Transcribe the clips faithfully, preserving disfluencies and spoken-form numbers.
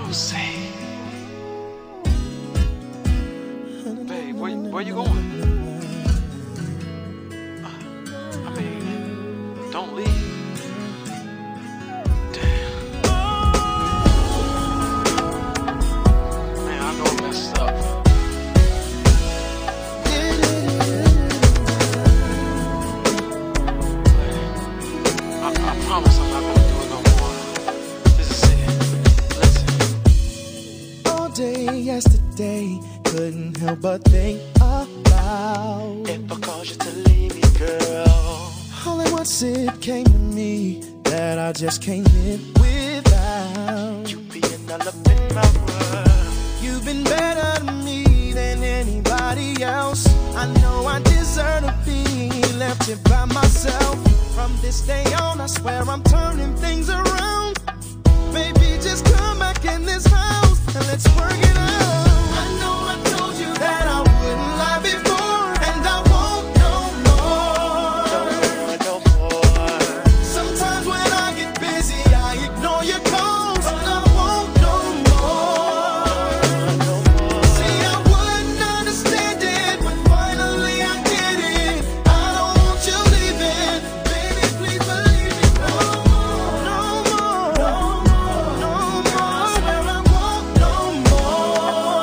say, babe, where, where you going? Uh, I mean, don't leave. Damn. Man, I know I messed up. But I, I promise I'm not gonna do it no more. This is it. Listen. All day yesterday, couldn't help but think about if I called you to leave me, girl. All at once it came to me that I just can't live without you being all up in my world. You've been better to me than anybody else. I know I deserve to be left here by myself. From this day on, I swear I'm turning things around. Baby, just come back in this house and let's work it out. I know I told you that I wouldn't lie before, and I won't no more. No more. Sometimes when I get busy, I ignore your calls, but I won't no more. No more. See, I wouldn't understand it, but finally I get it. I don't want you leaving, baby, please believe me. No more, no more, no more, no more. I swear I won't no more.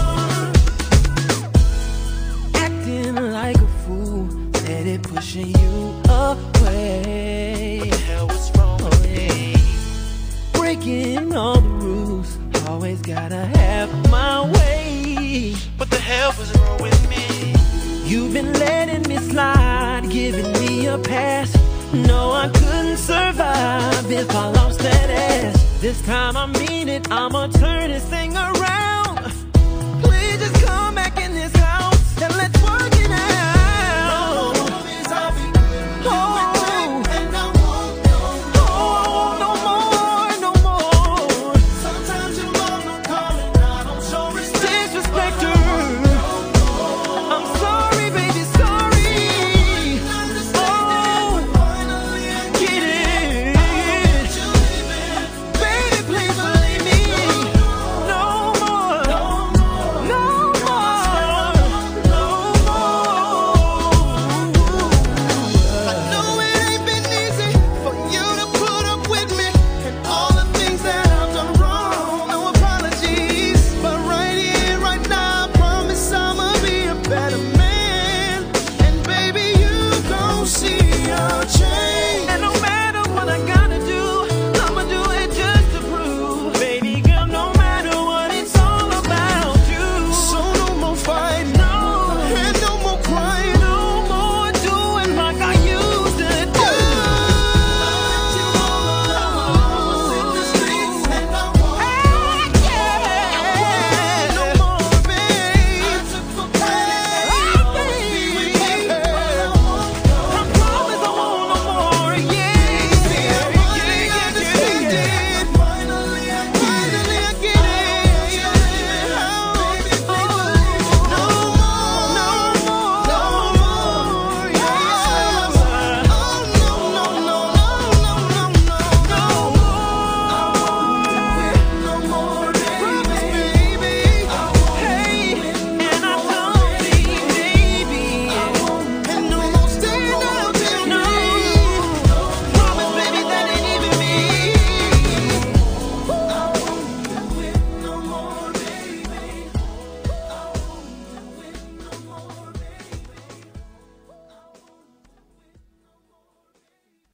Acting like a fool, steady pushing you away. What the hell was wrong with me? Breaking all the rules, always gotta have my way. What the hell was wrong with me? You've been letting me slide, giving me a pass. No, I couldn't survive if I lost that ass. This time I mean it, I'ma turn this thing around. Please just come back in this house and let's work it out. Oh,